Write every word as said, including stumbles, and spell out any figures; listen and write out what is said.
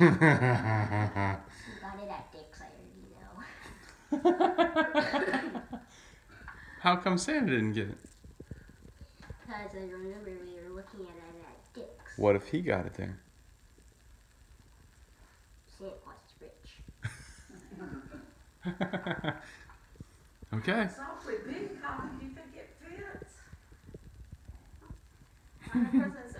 got it at Dick's, I already know. How come Santa didn't get it? Because I remember we were looking at it at Dick's. What if he got it there? Santa Claus is rich. Okay. It's awfully big. How do you think it fits? My present's